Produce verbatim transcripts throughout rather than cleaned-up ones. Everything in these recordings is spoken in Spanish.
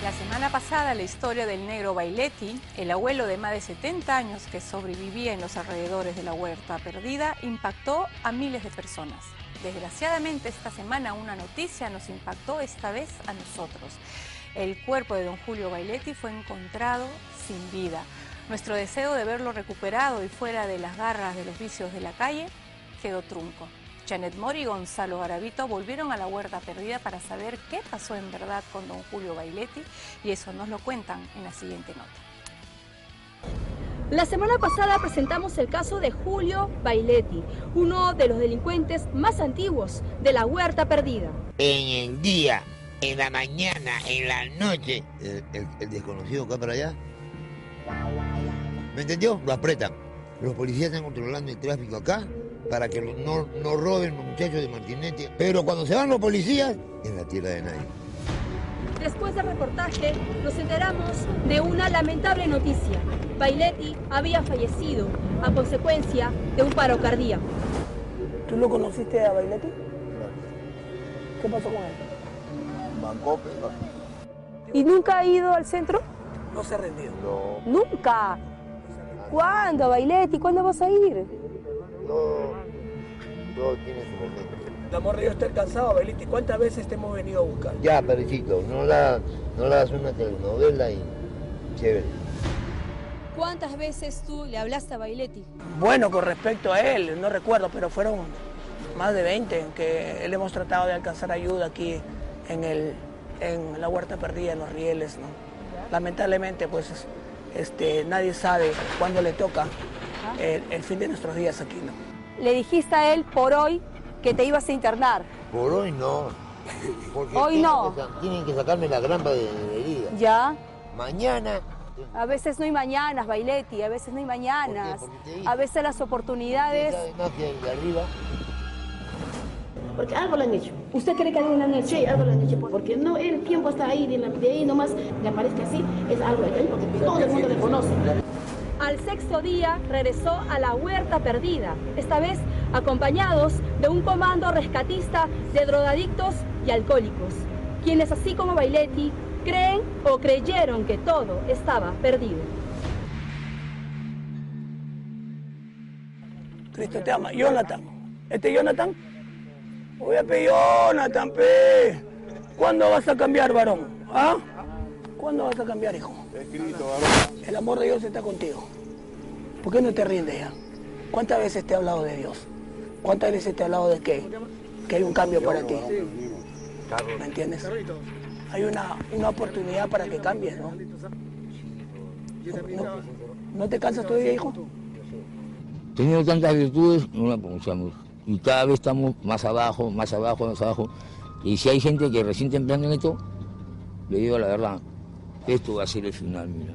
La semana pasada, la historia del negro Bailetti, el abuelo de más de setenta años que sobrevivía en los alrededores de la Huerta Perdida, impactó a miles de personas. Desgraciadamente, esta semana una noticia nos impactó esta vez a nosotros. El cuerpo de don Julio Bailetti fue encontrado sin vida. Nuestro deseo de verlo recuperado y fuera de las garras de los vicios de la calle quedó trunco. Janet Mori y Gonzalo Garavito volvieron a la Huerta Perdida para saber qué pasó en verdad con don Julio Bailetti, y eso nos lo cuentan en la siguiente nota. La semana pasada presentamos el caso de Julio Bailetti, uno de los delincuentes más antiguos de la Huerta Perdida. En el día, en la mañana, en la noche, el, el, el desconocido acá para allá, ¿me entendió? Lo apretan. Los policías están controlando el tráfico acá para que no, no roben los muchachos de Martinete. Pero cuando se van los policías, en la tierra de nadie. Después del reportaje, nos enteramos de una lamentable noticia. Bailetti había fallecido a consecuencia de un paro cardíaco. ¿Tú lo conociste a Bailetti? Claro. ¿Qué pasó con él? Bancope. ¿Y nunca ha ido al centro? No se ha rendido. No. ¿Nunca? ¿Cuándo, Bailetti? ¿Cuándo vas a ir? Todo, todo tiene su momento. La morra yo estoy cansado, Bailetti. ¿Cuántas veces te hemos venido a buscar? Ya, Perechito, no la, no la hagas una telenovela y chévere. ¿Cuántas veces tú le hablaste a Bailetti? Bueno, con respecto a él, no recuerdo, pero fueron más de veinte en que él hemos tratado de alcanzar ayuda aquí en, el, en la Huerta Perdida, en los rieles, ¿no? Lamentablemente, pues, este, nadie sabe cuándo le toca el, el fin de nuestros días aquí, ¿no? Le dijiste a él por hoy que te ibas a internar. Por hoy no. Porque Hoy no. Que, tienen que sacarme la grampa de, de herida. ¿Ya? Mañana. A veces no hay mañanas, Bailetti, a veces no hay mañanas. ¿Por qué? Porque te dije. A veces las oportunidades... ¿Quién sabe magia de arriba? Porque algo le han hecho. ¿Usted cree que algo le han hecho? Sí, algo le han hecho. Porque no, el tiempo está ahí, de, la, de ahí nomás le aparezca así, es algo de ahí, porque todo el mundo le conoce. Al sexto día regresó a la Huerta Perdida, esta vez acompañados de un comando rescatista de drogadictos y alcohólicos, quienes así como Bailetti creen o creyeron que todo estaba perdido. Cristo te ama. Jonathan. ¿Este Jonathan? Oye, pe, Jonathan, pe. ¿Cuándo vas a cambiar, varón? ¿Ah? ¿Cuándo vas a cambiar, hijo? Escrito, varón. El amor de Dios está contigo. ¿Por qué no te rindes ya? ¿Cuántas veces te he hablado de Dios? ¿Cuántas veces te he hablado de que, que hay un cambio para ti? ¿Me entiendes? Hay una, una oportunidad para que cambies, ¿no? ¿No, no, ¿no te cansas todavía, hijo? Teniendo tantas virtudes, no la aprovechamos. Y cada vez estamos más abajo, más abajo, más abajo. Y si hay gente que recién temprano en esto, le digo la verdad, esto va a ser el final, mira.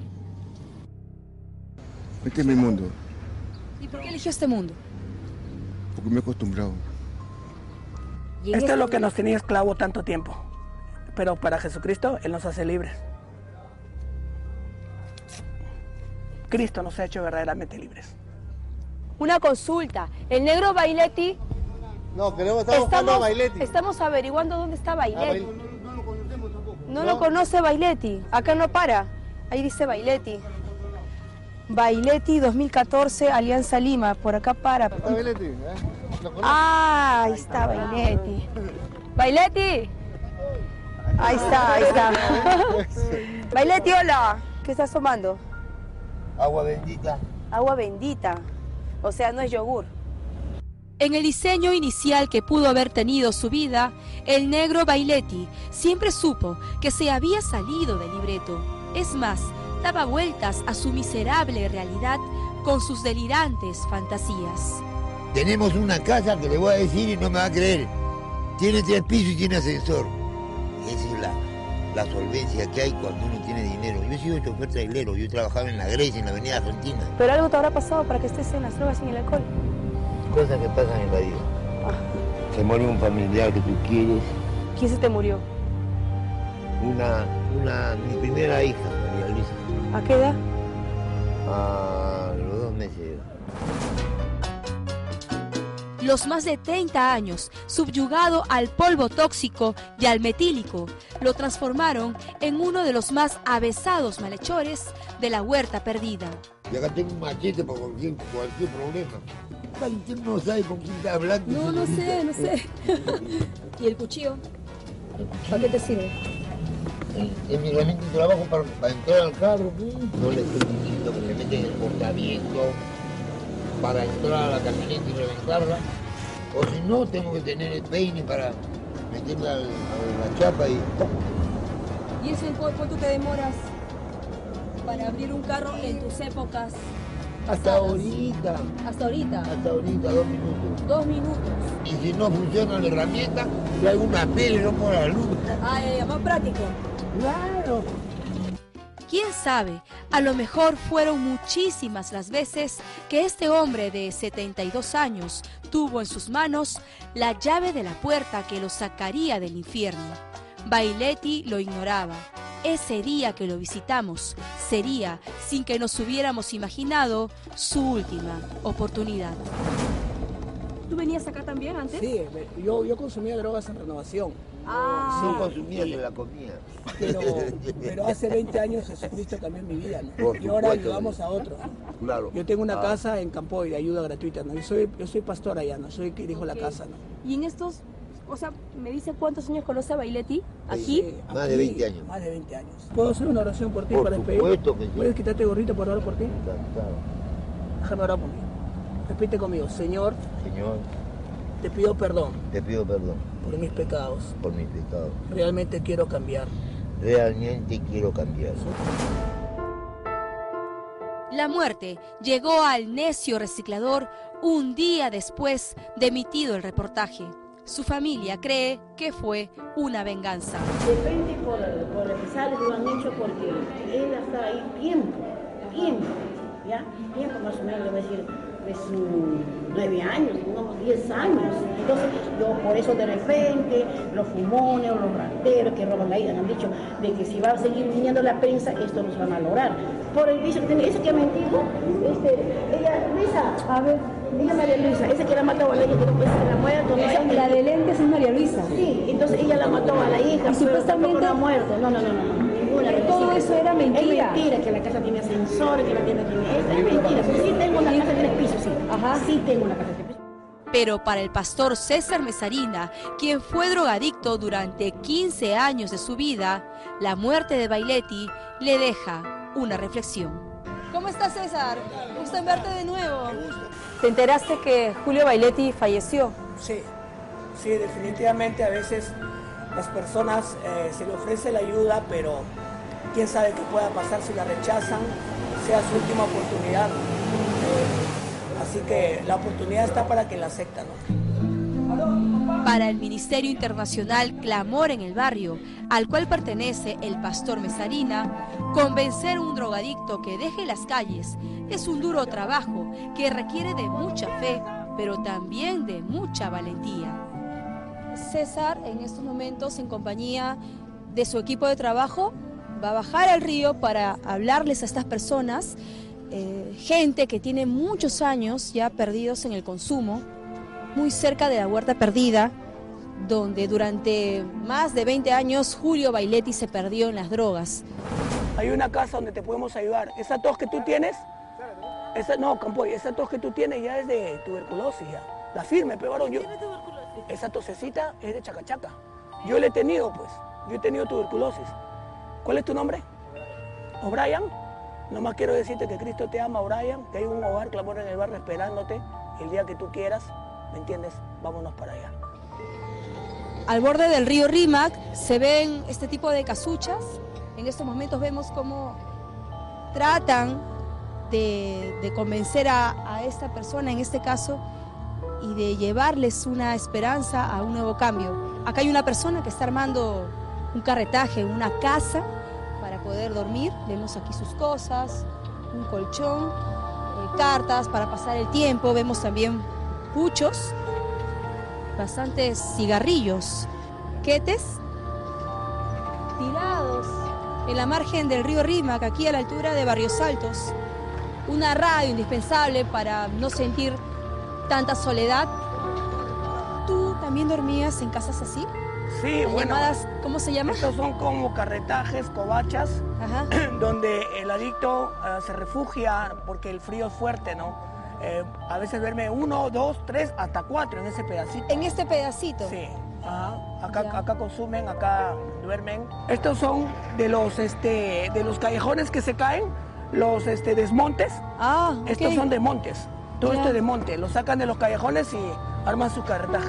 Este es mi mundo, ¿Y por qué eligió este mundo? porque me he acostumbrado. Esto es lo que nos tenía esclavo tanto tiempo. Pero para Jesucristo, Él nos hace libres. Cristo nos ha hecho verdaderamente libres. Una consulta. El negro Bailetti... No, queremos estar buscando a Bailetti. Estamos averiguando dónde está Bailetti. No, no, no lo conocemos tampoco. No lo conoce Bailetti. Acá no para. Ahí dice Bailetti. Bailetti dos mil catorce, Alianza Lima. Por acá para. ¿Está Bailetti? ¿Eh? ¿Lo conoce? Ah, ahí está Bailetti. Bailetti. Ahí está, ahí está. Bailetti, hola. ¿Qué estás tomando? Agua bendita. Agua bendita. O sea, no es yogur. En el diseño inicial que pudo haber tenido su vida, el negro Bailetti siempre supo que se había salido del libreto. Es más, daba vueltas a su miserable realidad con sus delirantes fantasías. Tenemos una casa que le voy a decir y no me va a creer. Tiene tres pisos y tiene ascensor. Esa es la, la solvencia que hay cuando uno tiene dinero. Yo he sido chofer trailero, yo trabajaba en la Grecia, en la avenida Argentina. Pero algo te habrá pasado para que estés en las drogas y en el alcohol. Cosas que pasan en la vida. Ah. Se muere un familiar que tú quieres. ¿Quién se te murió? Una, una, mi primera hija, María Luisa. ¿A qué edad? A los dos meses. Los más de treinta años, subyugado al polvo tóxico y al metílico, lo transformaron en uno de los más avesados malhechores de la Huerta Perdida. Y acá tengo un machete para cualquier, cualquier problema. Usted no sabe con quién está hablando. No, no sé, no sé. ¿Y el cuchillo? ¿Para qué te sirve? Es mi herramienta de trabajo para, para entrar al carro. No le estoy diciendo que se mete en el portaviento para entrar a la camioneta y reventarla. O si no, tengo que tener el peine para meterla a la chapa y... ¿Y eso en cuánto te demoras para abrir un carro en tus épocas? Hasta ahorita. ¿Hasta ahorita? Hasta ahorita, dos minutos. Dos minutos. Y si no funciona la herramienta, traigo una pila y no pongo la luz. Ah, ya, más práctico. Claro. ¿Quién sabe? A lo mejor fueron muchísimas las veces que este hombre de setenta y dos años tuvo en sus manos la llave de la puerta que lo sacaría del infierno. Bailetti lo ignoraba. Ese día que lo visitamos sería, sin que nos hubiéramos imaginado, su última oportunidad. ¿Tú venías acá también antes? Sí, yo, yo consumía drogas en Renovación. Ah, No consumía, se la comía. Pero, pero hace veinte años Jesucristo cambió mi vida, ¿no? Por Y ahora supuesto. ayudamos a otros. Claro. Yo tengo una Ah. casa en Campoy de ayuda gratuita, ¿no? Yo soy, yo soy pastor allá, ¿no? Soy que dirijo la casa, ¿no? y en estos, o sea, me dice cuántos años conoce a Bailetti aquí. Sí, Más de veinte años. Más de veinte años. ¿Puedo hacer una oración por ti Por para despedir? supuesto que sí. ¿Puedes quitarte gorrito por orar por ti? Claro. Déjame orar por mí. Repite conmigo. Señor, Señor, te pido perdón te pido perdón por mis pecados. por mis pecados. Realmente quiero cambiar. Realmente quiero cambiar. La muerte llegó al necio reciclador un día después de emitido el reportaje. Su familia cree que fue una venganza. Depende por, por represalias que lo han hecho porque él está ahí tiempo, tiempo, ¿ya? Tiempo más o menos, le voy a decir, de sus nueve años, unos diez años. Entonces, yo por eso de repente, los fumones o los rateros que roban la ida han dicho de que si va a seguir viniendo la prensa, esto nos van a lograr. Por el vicio que tiene, eso que ha mentido, este, ella, Luisa, a ver, ella María Luisa, esa que la mató a la hija, que no puede ser la muerto, no Esa, es la de lentes es María Luisa. Sí, entonces ella la mató a la hija, Y pero tampoco supuestamente- no ha muerto. No, no, no, no, no, ninguna. Todo Sí, eso era mentira. Es mentira, que la casa tiene ascensor, que la tienda tiene esta, es mentira. Pero sí tengo una casa de tres pisos, sí. Ajá. Sí tengo una casa de tres pisos. Pero para el pastor César Mesarina, quien fue drogadicto durante quince años de su vida, la muerte de Bailetti le deja una reflexión. ¿Cómo estás, César? Gusto en verte de nuevo. ¿Te enteraste que Julio Bailetti falleció? Sí, sí, definitivamente a veces las personas eh, se le ofrece la ayuda, pero quién sabe qué pueda pasar si la rechazan, sea su última oportunidad. Eh, así que la oportunidad está para quien la acepta, ¿no? Para el Ministerio Internacional Clamor en el Barrio, al cual pertenece el pastor Mesarina, convencer a un drogadicto que deje las calles es un duro trabajo que requiere de mucha fe, pero también de mucha valentía. César, en estos momentos, en compañía de su equipo de trabajo, va a bajar al río para hablarles a estas personas, eh, gente que tiene muchos años ya perdidos en el consumo, muy cerca de la Huerta Perdida, donde durante más de veinte años Julio Bailetti se perdió en las drogas. Hay una casa donde te podemos ayudar. Esa tos que tú tienes, esa, no, Campoy, esa tos que tú tienes ya es de tuberculosis, ya. La firme, pero varón, yo, esa tosecita es de chacachaca. Yo la he tenido, pues. Yo he tenido tuberculosis. ¿Cuál es tu nombre? ¿O'Brien? Nomás quiero decirte que Cristo te ama, O'Brien, que hay un hogar, clamor en el barrio esperándote el día que tú quieras. ¿Me entiendes? Vámonos para allá. Al borde del río Rímac se ven este tipo de casuchas. En estos momentos vemos cómo tratan de, de convencer a, a esta persona, en este caso, y de llevarles una esperanza a un nuevo cambio. Acá hay una persona que está armando un carretaje, una casa para poder dormir. Vemos aquí sus cosas, un colchón, eh, cartas para pasar el tiempo. Vemos también puchos, bastantes cigarrillos, quetes tirados en la margen del río Rímac, aquí a la altura de Barrios Altos. Una radio indispensable para no sentir tanta soledad. también dormías en casas así? Sí, bueno. Llamadas, ¿cómo se llama? Estos son como carretajes, covachas, Ajá. donde el adicto uh, se refugia porque el frío es fuerte, ¿no? Eh, a veces duerme uno, dos, tres, hasta cuatro en ese pedacito. ¿En este pedacito? Sí. Ajá. Acá, acá consumen, acá duermen. Estos son de los, este, de los callejones que se caen, los este, desmontes. Ah, okay. Estos son de montes. Todo Ya. esto es de monte. Los sacan de los callejones y arman su carretaje.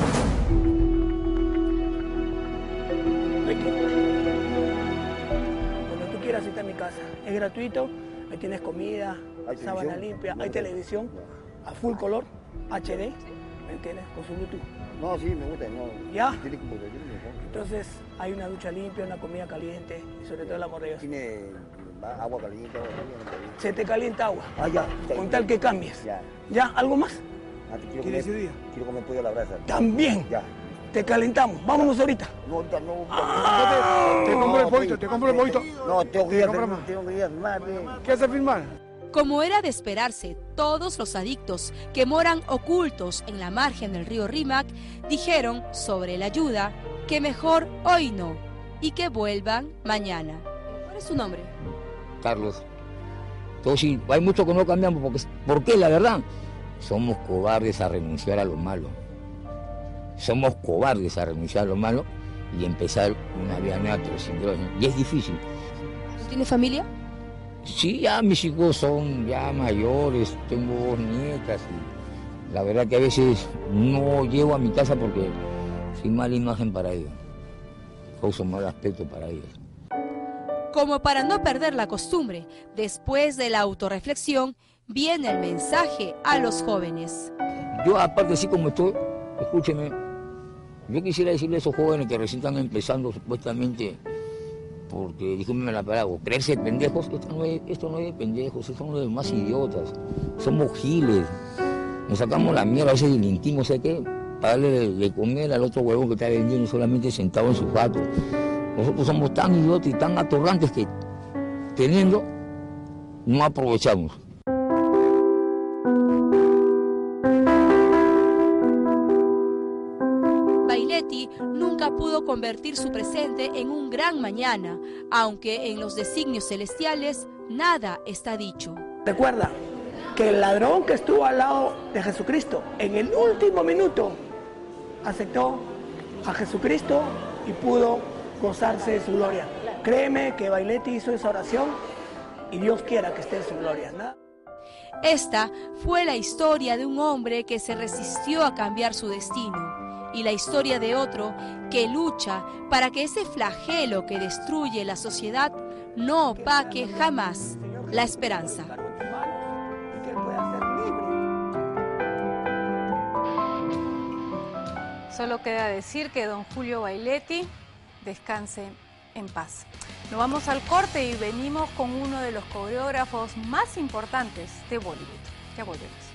Cuando tú quieras, está en mi casa. Es gratuito. Ahí tienes comida, ¿Hay sábana televisión? limpia, No, hay no. televisión a full color, H D, ¿me entiendes? Con su Bluetooth. No, sí, me gusta, no. ¿Ya? Si tiene computadora, me pongo. Entonces hay una ducha limpia, una comida caliente y sobre todo el amor de Dios. Tiene agua caliente, agua caliente. Se te calienta agua, Ah, ya. con tal que cambies. Ya. ¿Ya? ¿Algo más? Ah, te quiero ¿Quieres comer, ese día? quiero comer pollo a la brasa. También. Ya. Te calentamos. Vámonos ahorita. No, ahorita no. Ah, te compro el pollito, te compro el pollito. No, tengo que ir a compro firmar, más. tengo que ir a firmar. ve. ¿Qué hace firmar? Como era de esperarse, todos los adictos que moran ocultos en la margen del río Rímac dijeron sobre la ayuda que mejor hoy no y que vuelvan mañana. ¿Cuál es su nombre? Carlos. Entonces, sí, hay mucho que no cambiamos. Porque, ¿por qué? La verdad, somos cobardes a renunciar a lo malo. Somos cobardes a renunciar a lo malo y empezar una vida nueva, pero sin droga. Y es difícil. ¿Tiene familia? Sí, ya mis hijos son ya mayores, tengo dos nietas y la verdad que a veces no llego a mi casa porque soy mala imagen para ellos. Causo mal aspecto para ellos. Como para no perder la costumbre, después de la autorreflexión, viene el mensaje a los jóvenes. Yo, aparte, así como estoy, escúcheme, yo quisiera decirle a esos jóvenes que recién están empezando supuestamente, porque, discúlpenme la palabra, creerse pendejos, esto no, es, esto no es de pendejos, esto no es de más idiotas, somos giles, nos sacamos la mierda, a veces delinquimos, ¿sabes qué? Para darle de, de comer al otro huevón que está vendiendo solamente sentado en su jato. Nosotros somos tan idiotas y tan atorrantes que, teniendo, no aprovechamos. Bailetti nunca pudo convertir su presente en un gran mañana, aunque en los designios celestiales nada está dicho. Recuerda que el ladrón que estuvo al lado de Jesucristo en el último minuto aceptó a Jesucristo y pudo gozarse de su gloria. Créeme que Bailetti hizo esa oración y Dios quiera que esté en su gloria. ¿no? Esta fue la historia de un hombre que se resistió a cambiar su destino y la historia de otro que lucha para que ese flagelo que destruye la sociedad no opaque jamás la esperanza. Solo queda decir que don Julio Bailetti descanse en paz. Nos vamos al corte y venimos con uno de los coreógrafos más importantes de Bollywood. Ya volvemos.